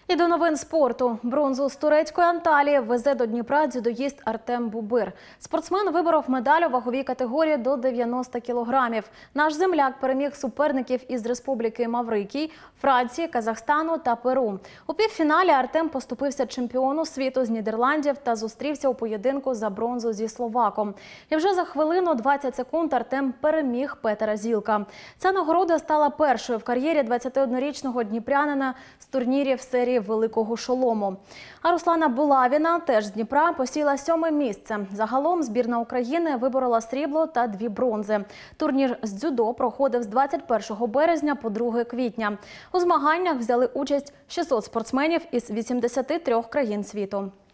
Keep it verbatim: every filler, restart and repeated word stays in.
І до новин спорту. Бронзу з турецької Анталії везе до Дніпра дзюдоїст Артем Бубир. Спортсмен виборов медаль у ваговій категорії до дев'яноста кілограмів. Наш земляк переміг суперників із Республіки Маврикій, Франції, Казахстану та Перу. У півфіналі Артем поступився чемпіону світу з Нідерландів та зустрівся у поєдинку за бронзу зі словаком. І вже за хвилину двадцять секунд Артем переміг Петера Зілка. Ця нагорода стала першою в кар'єрі двадцятиоднорічного дніпрянина з турнірів серії Великого Шолому. А Руслана Булавіна, теж з Дніпра, посіла сьоме місце. Загалом збірна України виборола срібло та дві бронзи. Турнір з дзюдо проходив з двадцять першого березня по друге квітня. У змаганнях взяли участь шістсот спортсменів із вісімдесяти трьох країн світу.